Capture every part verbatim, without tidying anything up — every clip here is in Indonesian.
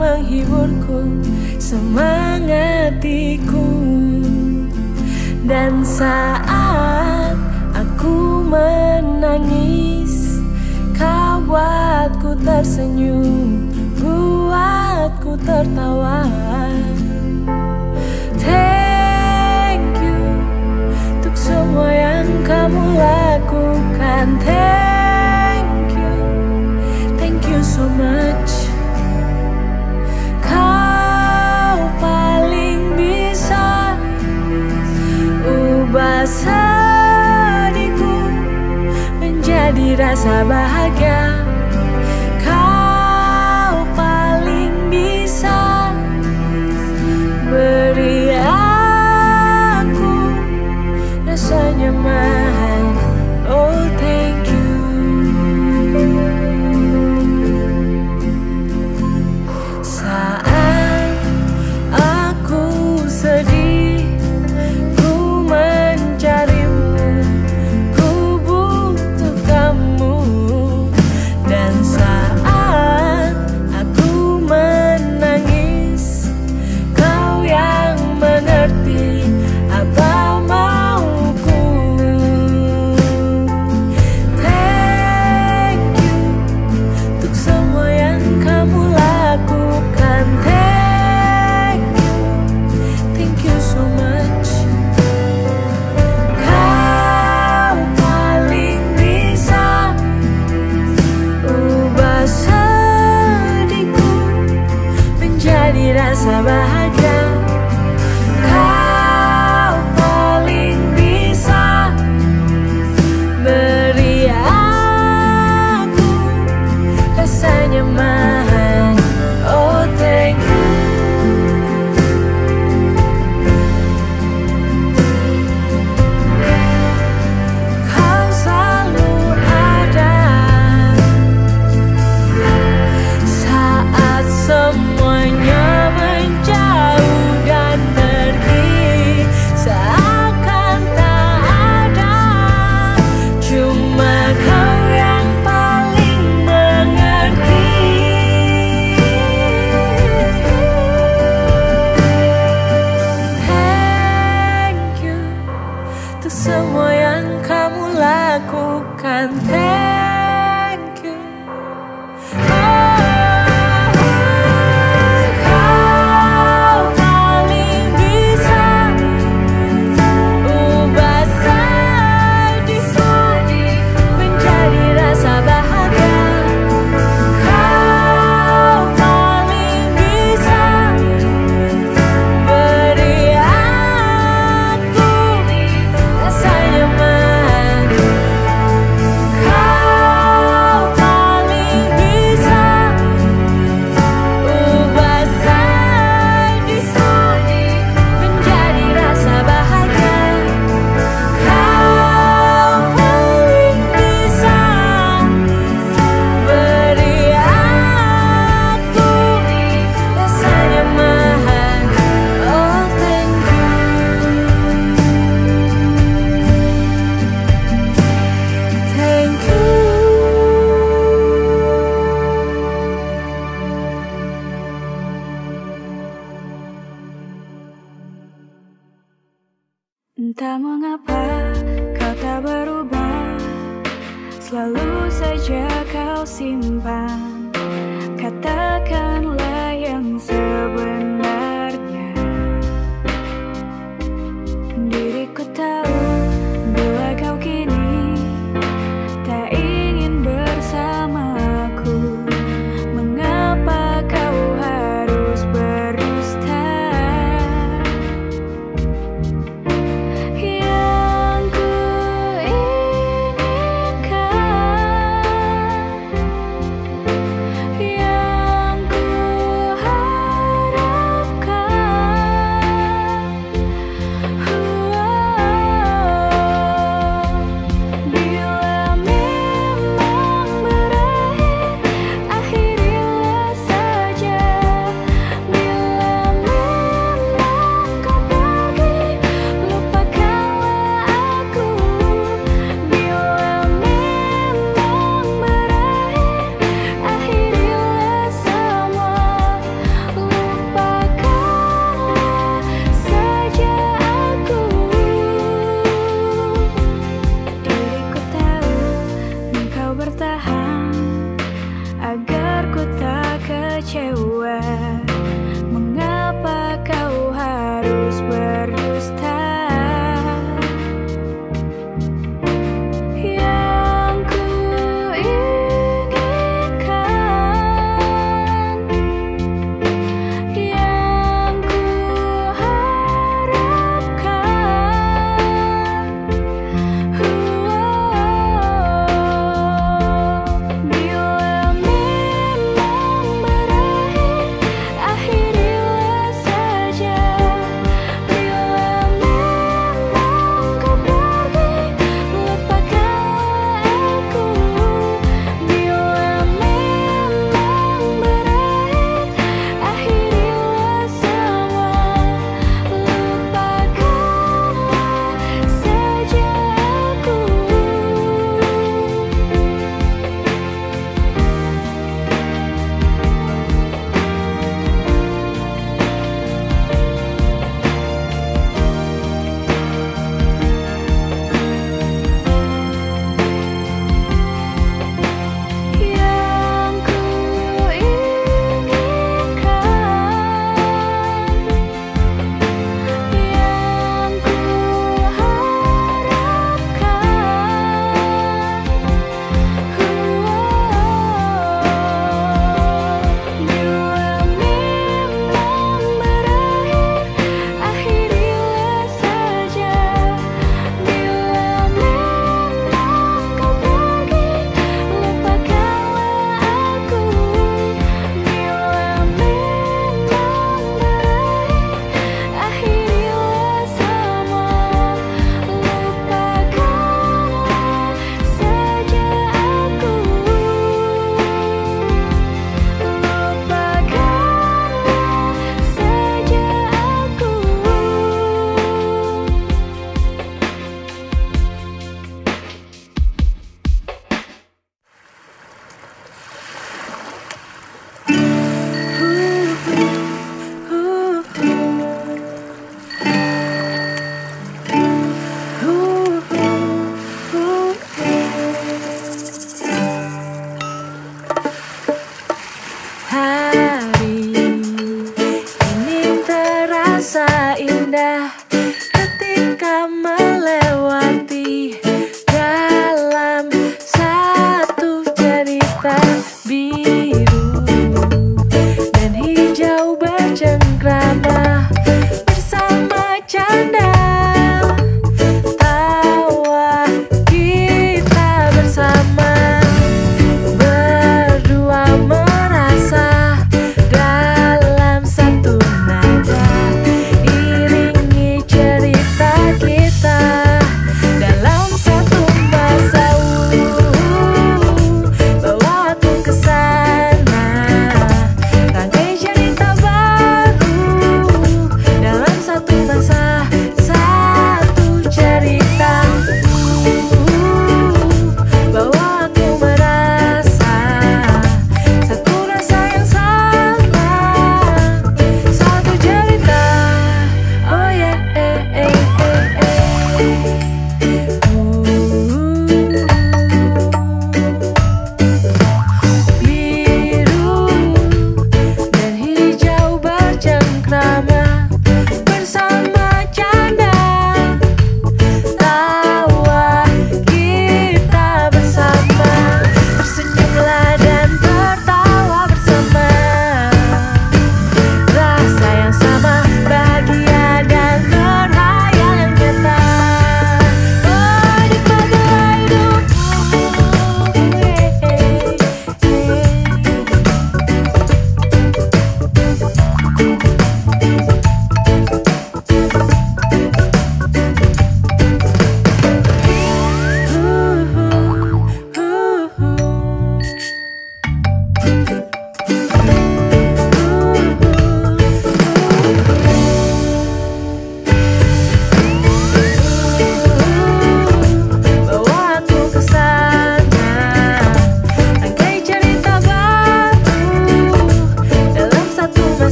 menghiburku, semangatiku. Dan saat aku menangis, kau buatku tersenyum, buatku tertawa. Thank you untuk semua yang kamu lakukan. Thank you, thank you so much. Kau paling bisa ubah sedihku menjadi rasa bahagia. Kau paling bisa beri aku rasa nyaman. Oh, thank you. Saat aku sedih, ku mencarimu, ku butuh kamu. Dan saat aku menangis, kau yang mengerti apa mauku. Thank you untuk semua yang kamu lakukan. Thank you, thank you so much. Kau paling bisa ubah sedihku menjadi rasa bahagia. Kau paling bisa beri aku rasa nyaman. Oh, thank you. Kau selalu ada saat semuanya menjauh dan pergi, seakan tak ada. Cuma kau yang paling mengerti. Thank you untuk semua yang kamu lakukan. Thank you. Kau paling bisa ubah sedihku menjadi rasa bahagia. Kau paling bisa beri aku rasa nyaman. Kau paling bisa ubah sedihku menjadi rasa bahagia. Kau paling bisa beri aku rasa nyaman. Oh, thank you. Thank you. Entah mengapa kau tak berubah, selalu saja kau simpan. Katakanlah yang sebenarnya. Diriku tahu bila kau kini tak ingin bersamaku. Mengapa kau harus berdusta? Yang ku inginkan, yang ku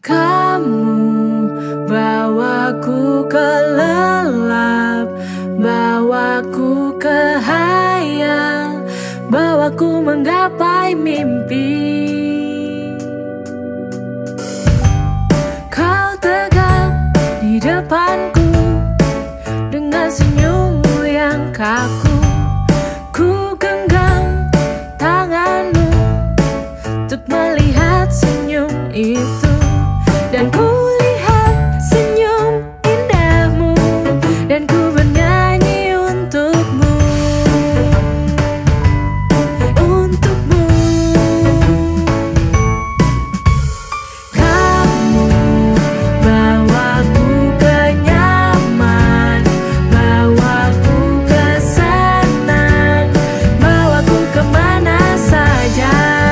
Kamu bawaku ke lelap, bawaku ke hayal, bawaku menggapai mimpi. Kau tegap di depanku dengan senyummu yang kaku. Ku genggam tanganmu untuk melihat senyum itu, dan ku lihat senyum indahmu, dan ku bernyanyi untukmu, untukmu. Kamu bawaku ke nyaman, bawaku ke senang, bawaku kemana saja.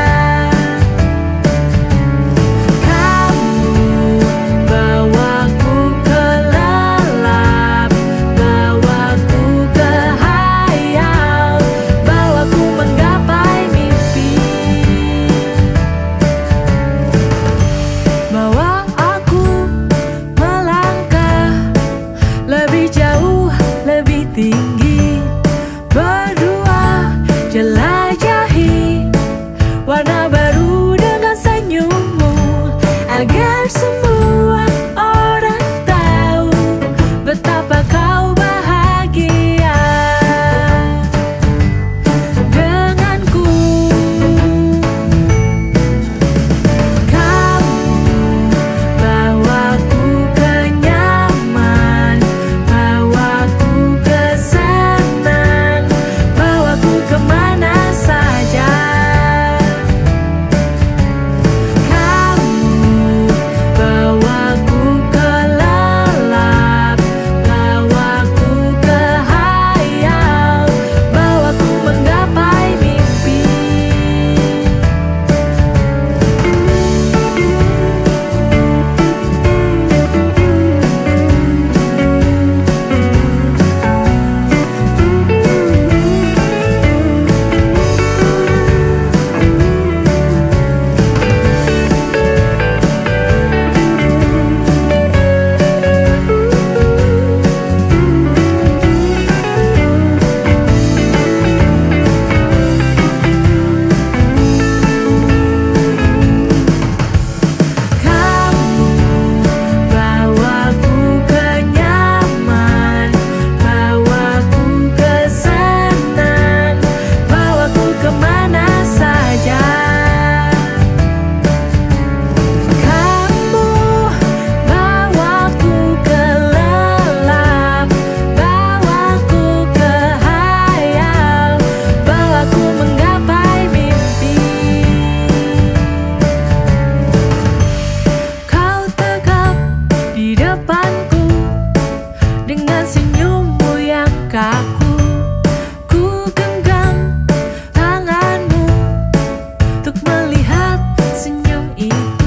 Tinggi, berdua jelajahi warna baru dengan senyummu, agar semua orang tahu betapa kau bahagia denganku. Kamu bawaku ke nyaman, bawaku kemana saja. Kamu bawaku ke lelap, bawaku ke hayal, bawaku menggapai mimpi. Dengan senyummu yang kaku, ku genggam tanganmu untuk melihat senyum itu.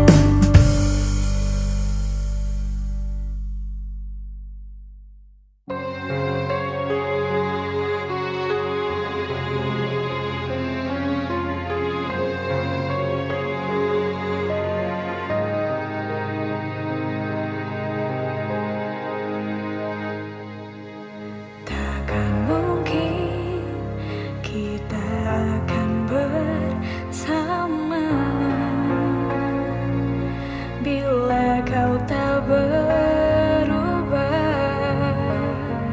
Kau tak berubah,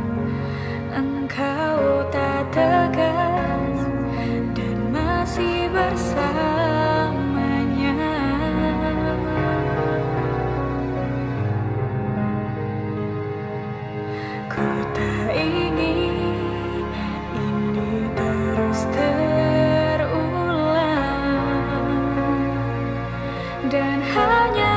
engkau tak tegas dan masih bersamanya. Ku tak ingin ini terus terulang dan hanya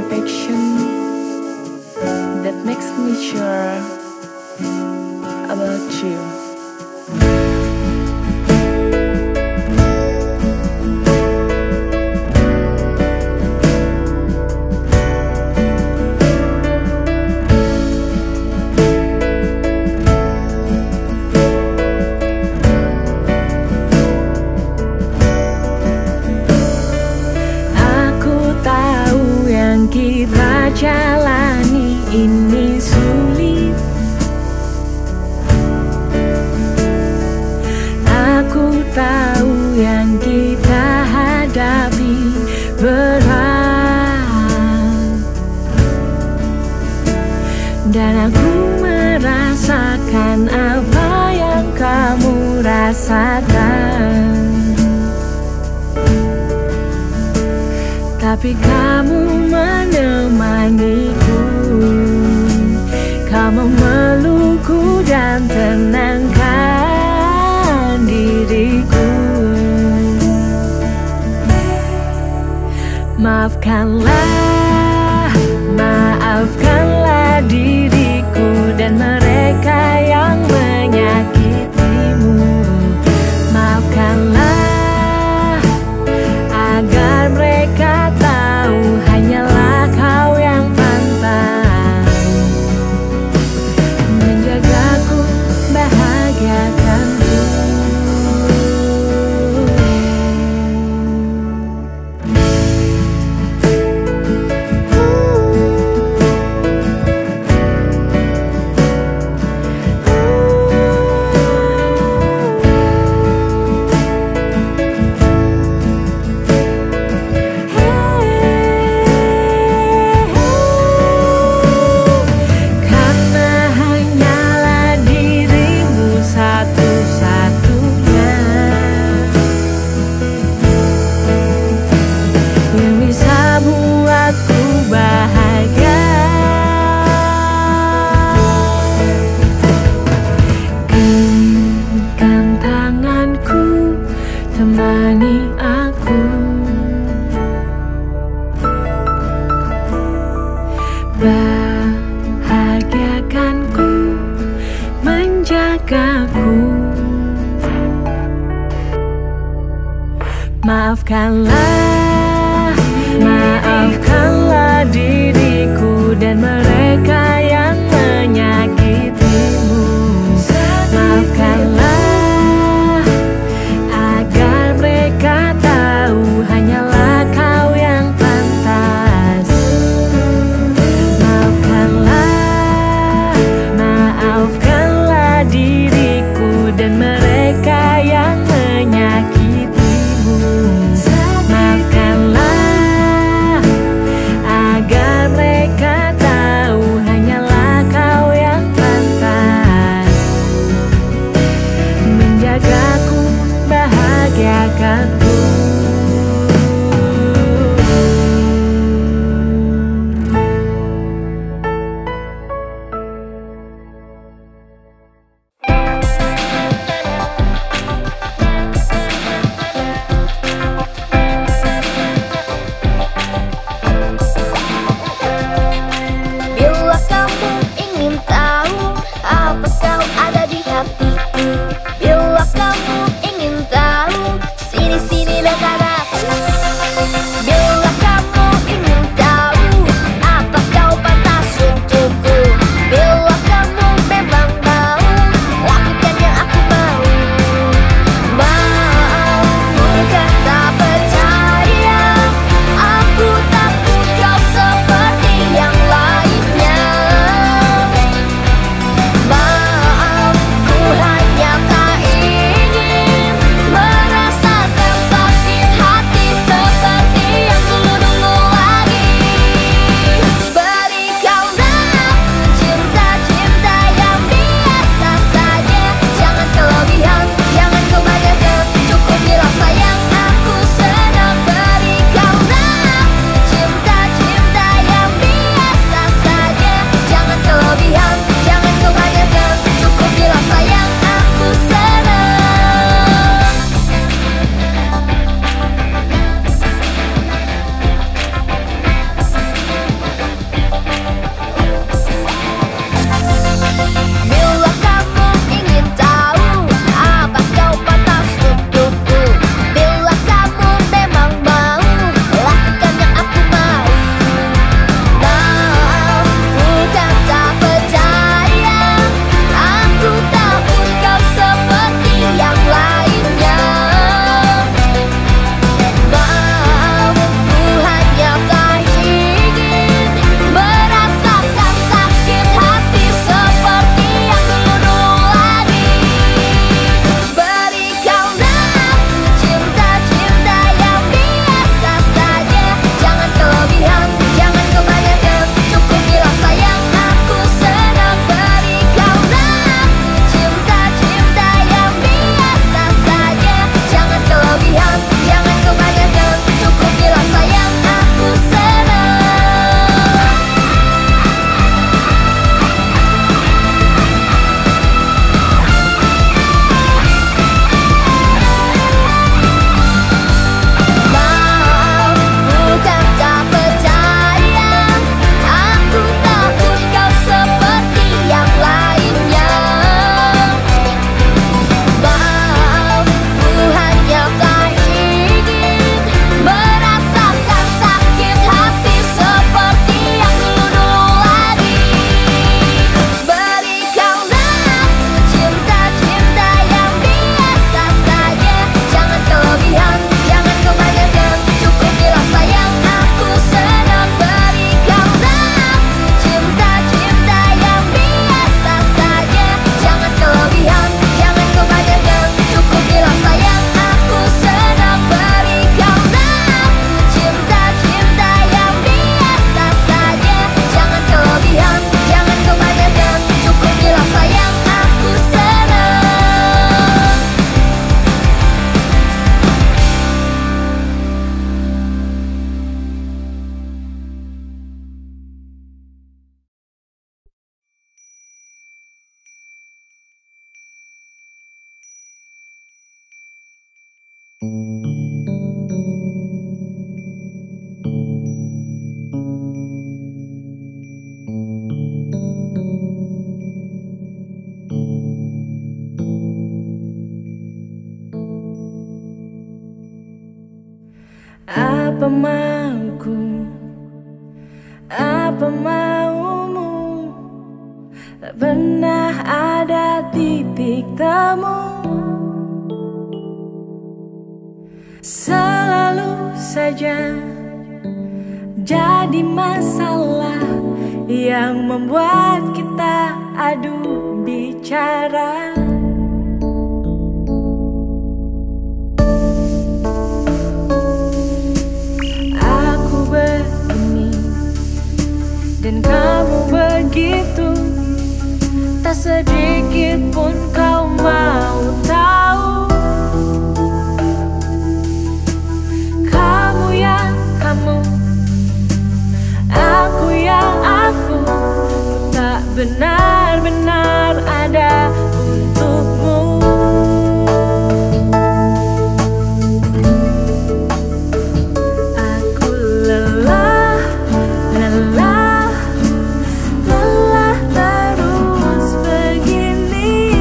affection that makes me sure about you. Kita jalani ini sulit. Aku tahu yang kita hadapi berat, dan aku merasakan apa yang kamu rasakan. Tapi kamu menemaniku, kamu melukku dan tenangkan diriku. Maafkanlah, maafkanlah diriku dan mereka yang menyakitimu. Maafkanlah agar mereka tahu hanyalah kau yang pantas menjagaku, bahagiakanku. Temani aku, bahagiakanku, menjagaku. Maafkanlah, maafkanlah diriku dan mereka yang menyakitimu. Maafkanlah hanyalah kau yang pantas. Maafkanlah, maafkanlah diriku dan mereka yang menyakitimu. Maafkanlah agar mereka tahu hanyalah kau yang Apa mauku, apa maumu, tak pernah ada titik temu. Selalu saja jadi masalah yang membuat kita adu bicara. Aku begini dan kamu begitu, tak sedikit pun kau mau tahu. Kamu yang kamu, aku yang aku, tak benar-benar ada untukmu. Aku lelah, lelah, lelah terus begini.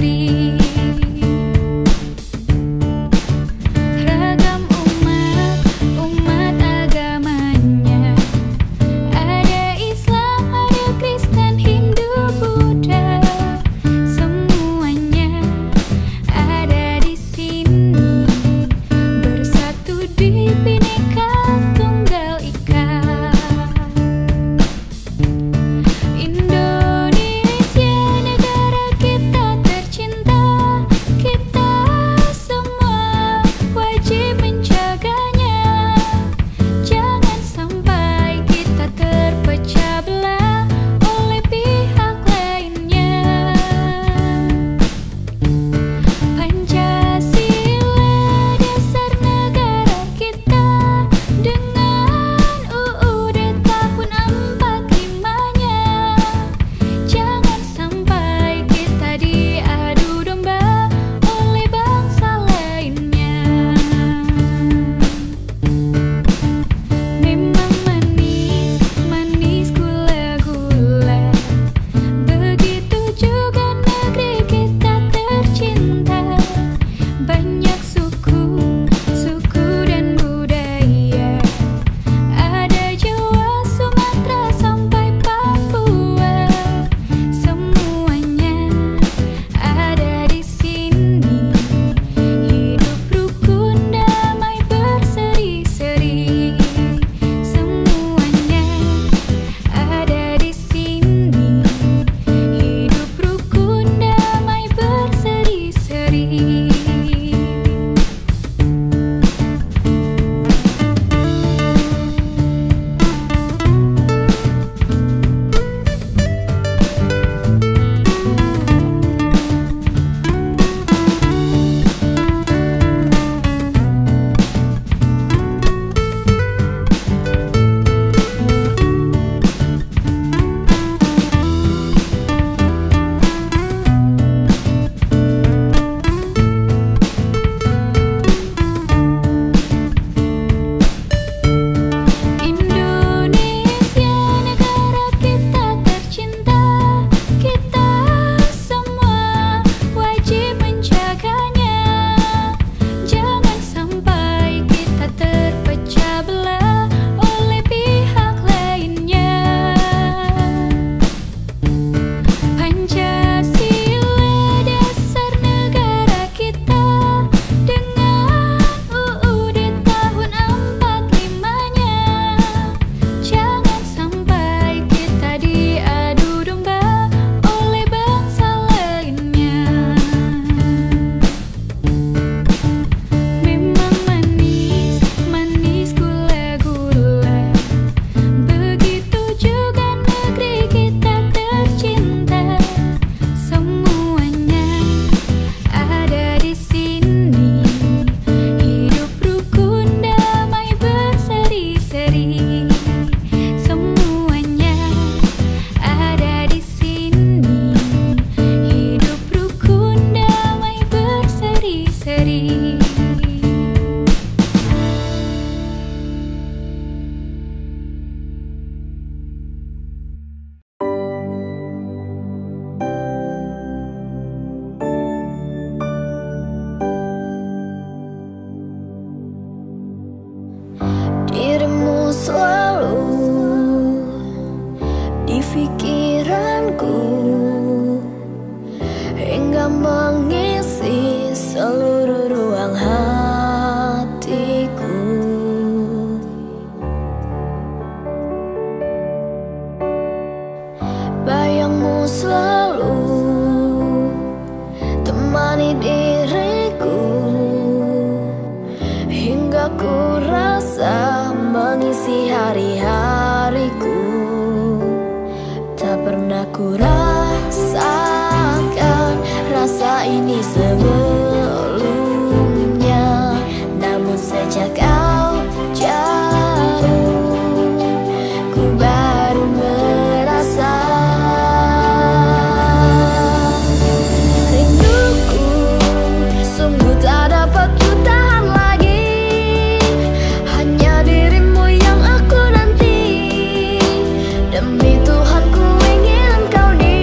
Demi Tuhan ku ingin Engkau di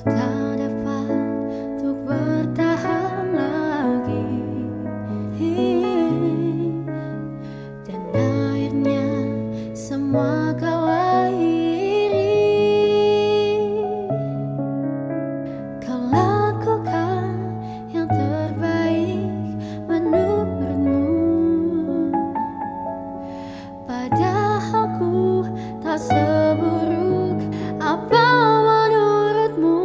tak dapat untuk bertahan lagi, dan akhirnya semua kau akhiri. Kau lakukan yang terbaik menurutmu, padahal ku tak seburuk apa menurutmu.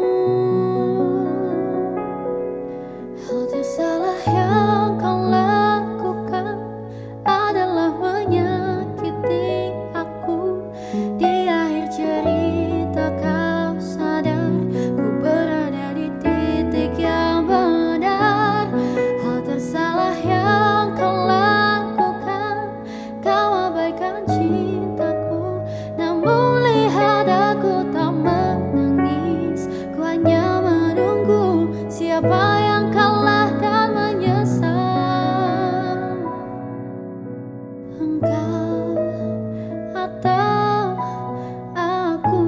Hal tersalah yang kau lakukan adalah menyakiti aku. Di akhir cerita kau sadar ku berada di titik yang benar. Hal tersalah yang kau lakukan, kau abaikan cintaku. Namun lihat aku tak menangis, ku hanya menunggu siapa yang kalah dan menyesal. Engkau atau aku?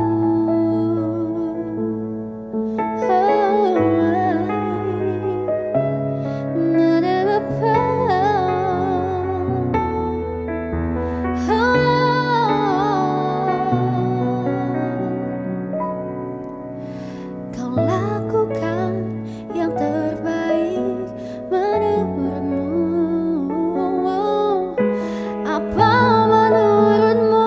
Nada apa? Kau lakukan yang terbaik menurutmu. Apa menurutmu?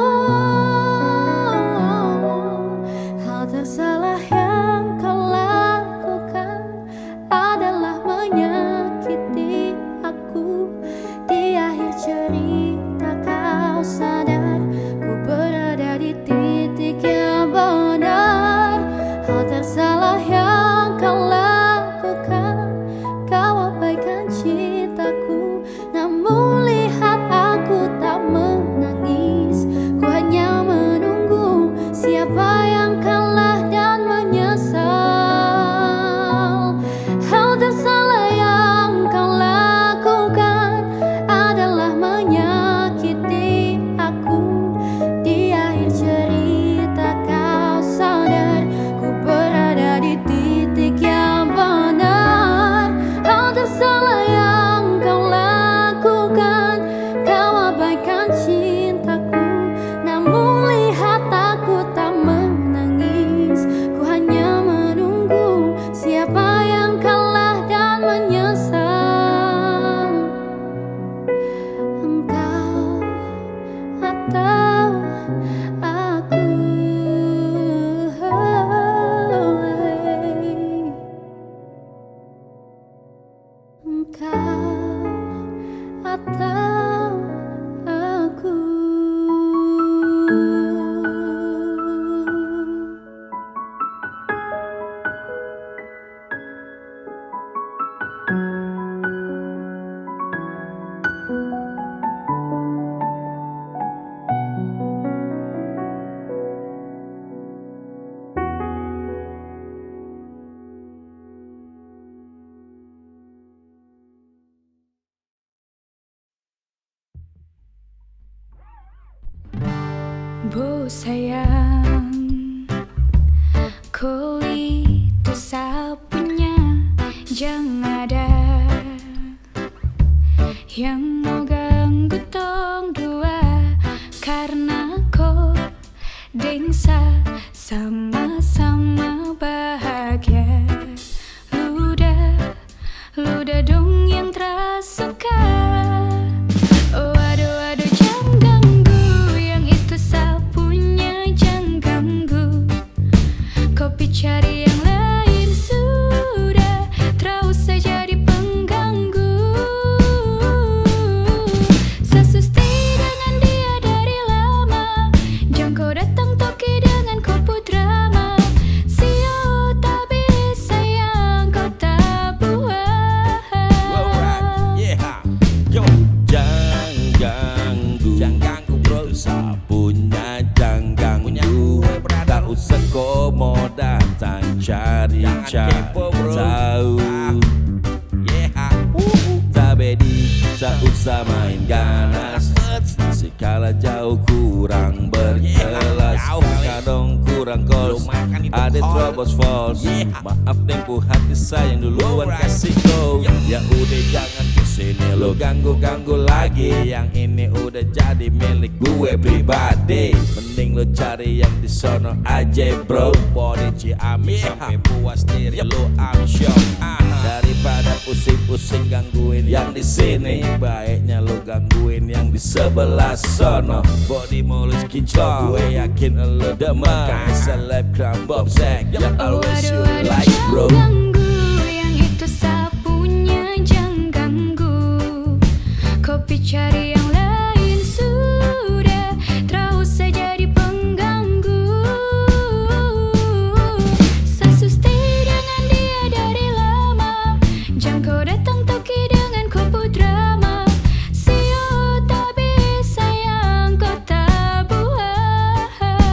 Hal tersalah yang kau lakukan adalah menyakiti aku. Di akhir cerita kau sadar ku berada di titik yang benar. Hal tersalah yang kau lakukan, kau abaikan cintaku. Namun lihat aku tak menangis, ku hanya menunggu siapa yang kalah dan menyesal. Hal tersalah yang kau lakukan adalah menyakiti aku. Di akhir cerita kau sadar ku berada di titik yang benar. Hal tersalah yang kau lakukan, kau abaikan cintaku. Namun lihat aku tak menangis, ku hanya menunggu siapa yang kalah dan menyesal. Engkau atau aku? Engkau atau aku? Bu sayang, kau itu sapunya, jangan ada yang mau ganggu tong dua. Karena kau dengsa sama-sama bahagia. Luda, luda dong yang terasuka. Oh aduh aduh jangan ganggu, yang itu sapunya jangan ganggu. Kopi cari yang lain sudah, terus saja di pengganggu. Sesusti dengan dia dari lama, jangan kau datang toki dengan kopu drama. Sio tapi sayang kau tak buat. Yeah, yo, jangan ganggu, jangan ganggu bro. Sapunya jangan ganggu, tak usah komo datang cari-cari tahu. Yeah, tak bedi, tak usah main ganas. Sekala jauh kurang berkelas, kadang kurang kos, ada troubles false. Yeah. Maaf tempo hati sayang duluan Alright. kasih kau. Ya udah jangan kesini lo ganggu-ganggu lagi. Yang ini udah jadi milik gue pribadi. Mending lo cari yang di sono aja bro. Body Ciamis sampai puas diri lo I'm sure. Daripada pusing-pusing gangguin yang di sini, baiknya lo gangguin yang di sebelah sono. Body mulus kinclong, gue yakin lo demen. Selebgram Bob Zack yang always you like bro. Ganggu yang itu sapunya, jangan ganggu. Kopi cari yang lain sudah, terus saja jadi pengganggu. Sasu stay dengan dia dari lama, jangan kau datang toki dengan kopu drama. Sio tak bisa yang kau tak buat.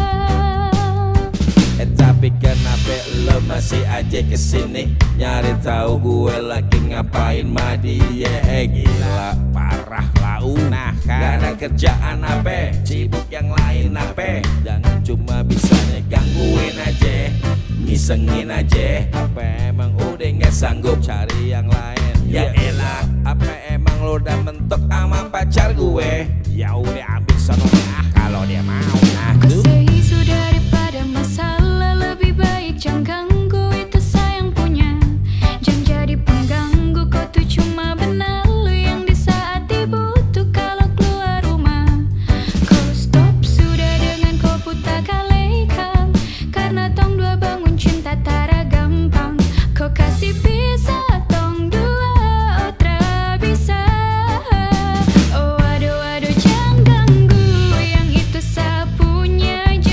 Eh tapi kenapa lo masih aja kesini nyari tahu gue lagi ngapain ma dia? Eh gila parah lau. Nah gak ada kerjaan apa, sibuk yang lain apa. Jangan cuma bisanya gangguin aja, ngisengin aja. Apa emang udah nggak sanggup cari yang lain? Ya elah, apa emang lo udah mentok sama pacar gue? Ya udah ambil sono ah kalau dia mau. Nah tuh. Isu daripada masalah, lebih baik jangan ganggu, itu sayang punya. Jangan jadi pengganggu, kau tuh cuma benar lu yang di saat dibutuh kalau keluar rumah. Kau stop sudah dengan kau putar kalekan, karena tong dua bangun cinta tara gampang. Kau kasih bisa tong dua otra bisa. Oh aduh aduh jangan ganggu yang itu sapunya.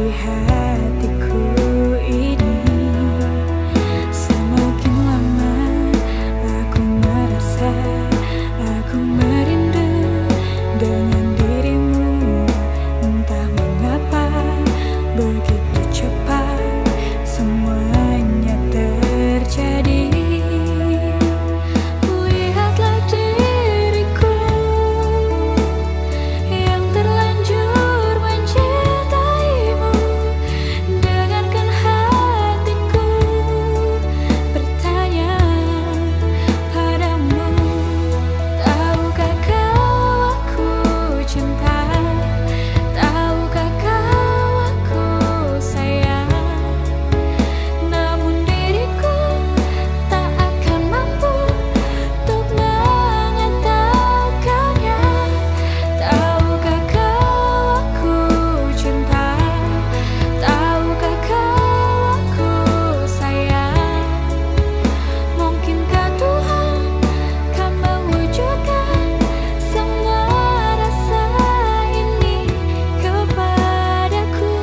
hatiku ini. Semakin lama aku merasa aku merindu dengan dirimu. Entah mengapa begitu cepat semuanya terjadi. Lihatlah diriku yang terlanjur mencintaimu. Dengarkan hatiku bertanya padamu. Tahukah kau aku cinta? Tahukah kau aku sayang? Namun diriku tak akan mampu untuk mengatakannya. Tahukah kau aku cinta? Tahukah kau aku sayang? Mungkinkah Tuhan kan mewujudkan semua rasa ini kepadaku?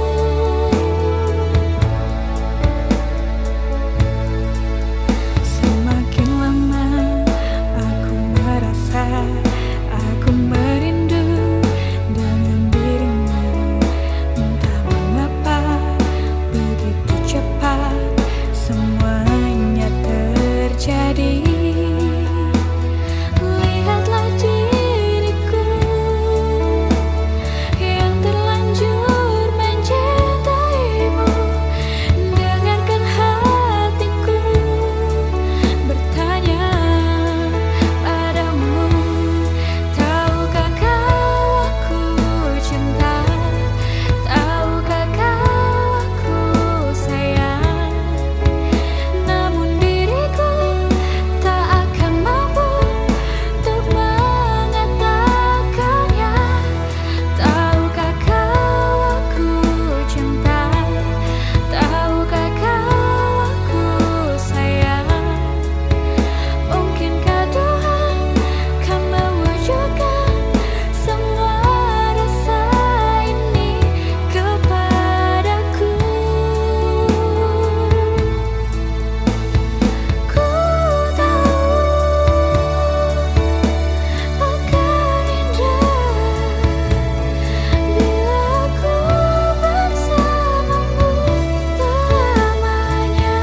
Semakin lama aku merasa aku merindu dengan dirimu. Entah mengapa begitu cepat semuanya terjadi. Lihatlah diriku yang terlanjur mencintaimu. Dengarkan hatiku bertanya padamu. Tahukah kau aku cinta? Tahukah kau aku sayang? Namun diriku tak akan mampu untuk mengatakannya. Tahukah kau aku cinta? Tahukah kau aku sayang? Mungkinkah Tuhan kan mewujudkan semua rasa ini kepadaku? Ku tahu akan indah bila ku bersamamu selamanya.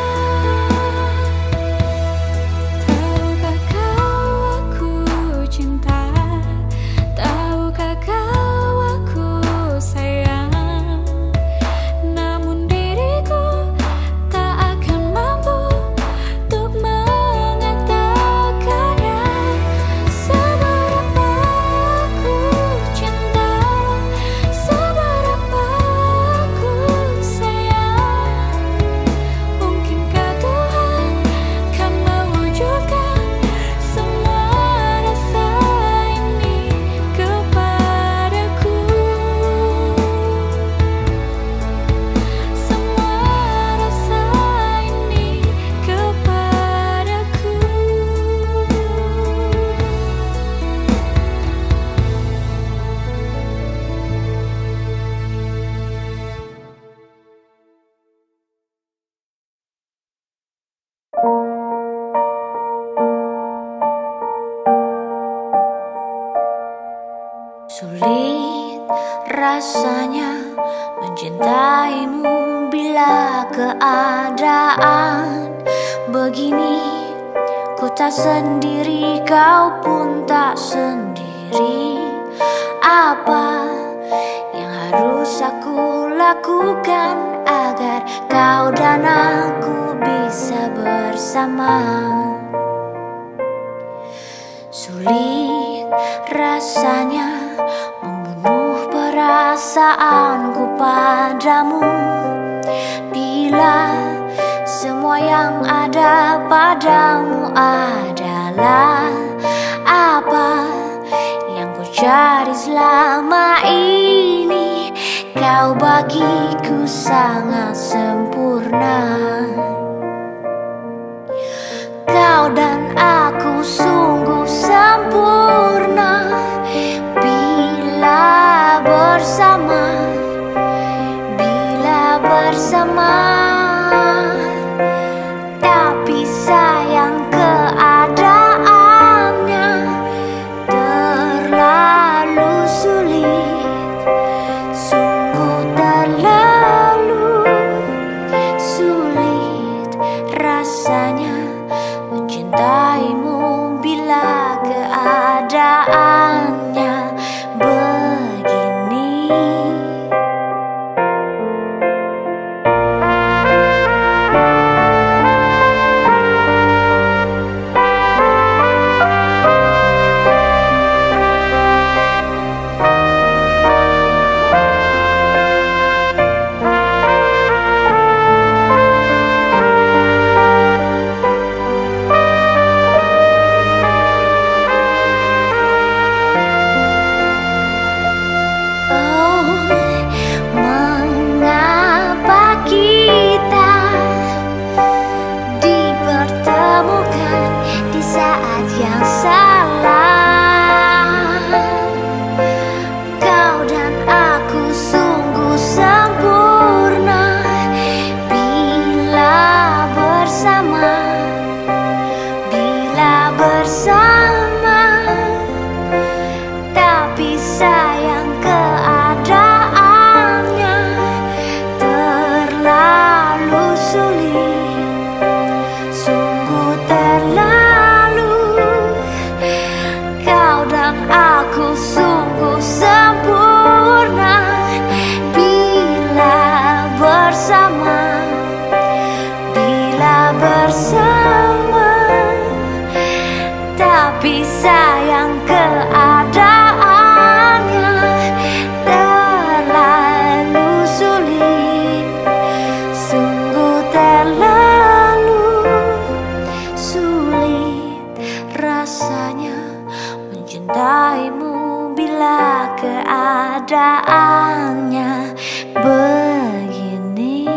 Tahukah kau aku cinta? Tahukah kau aku sayang? Namun diriku tak akan mampu untuk mengatakannya. Seberapa aku cinta, seberapa aku sayang. Mungkinkah Tuhan kan mewujudkan semua rasa ini kepadaku? Semua rasa ini kepadaku. Sulit rasanya mencintaimu bila keadaan begini. Ku tak sendiri, kau pun tak sendiri. Apa yang harus aku lakukan agar kau dan aku bisa bersama? Sulit rasanya membunuh perasaanku padamu bila semua yang ada padamu adalah apa yang ku cari selama ini. Kau bagiku sangat sempurna. Kau dan aku sungguh sempurna bila bersama. bersama. Tapi sayang keadaannya terlalu sulit, sungguh terlalu sulit rasanya mencintaimu bila keadaannya begini. Tapi sayang keadaannya terlalu sulit, sungguh terlalu sulit rasanya mencintaimu bila keadaannya begini.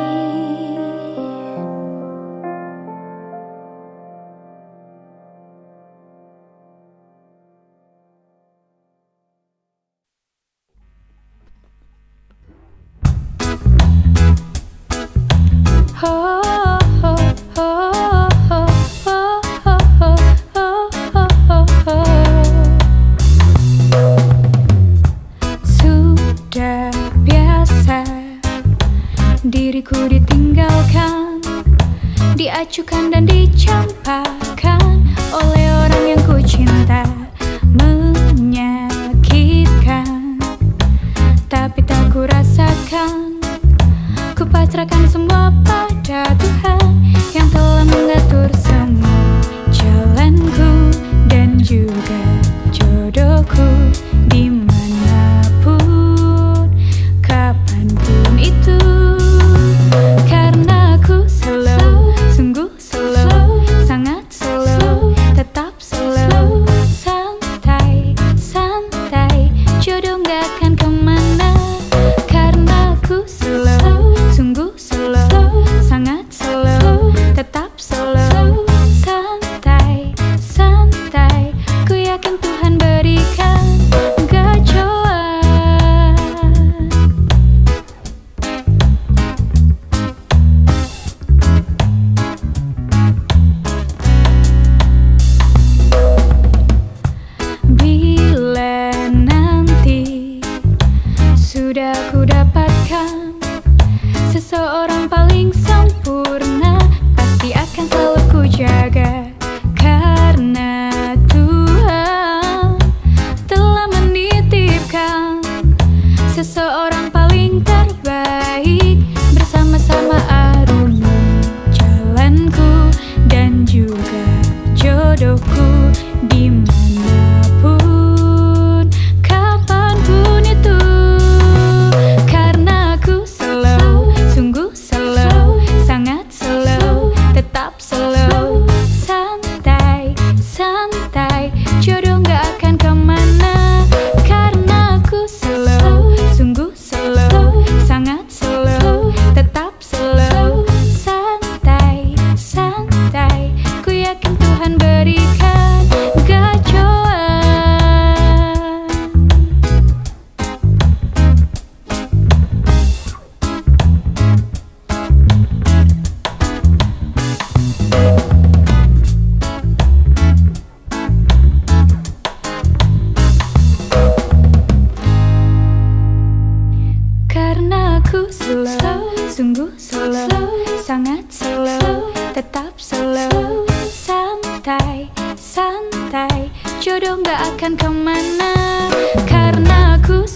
Sudah biasa diriku ditinggalkan, diacuhkan dan dicampakkan oleh orang yang ku cinta. Menyakitkan, tapi tak ku rasakan. Ku pasrahkan semua pada Tuhan yang telah mengatur semua jalanku dan juga jodohku, dimanapun, kapanpun itu. Karena ku slow, sungguh slow, sangat slow, tetap slow, santai, santai, jodoh gak akan kemana. Karena ku slow, sungguh slow, sangat slow, tetap slow, santai, santai, ku yakin Tuhan berikan gacauan. Bila nanti sudah ku dapatkan seseorang paling sempurna, pasti akan selalu ku jaga. Karena Tuhan telah menitipkan seseorang paling terbaik, bersama-sama arungi jalanku dan juga jodohku, dimanapun, kapanpun itu. Karena ku slow, sungguh slow, sangat Aku slow, sungguh slow, sangat slow, tetap slow. Santai, santai, jodoh gak akan kemana. Karena aku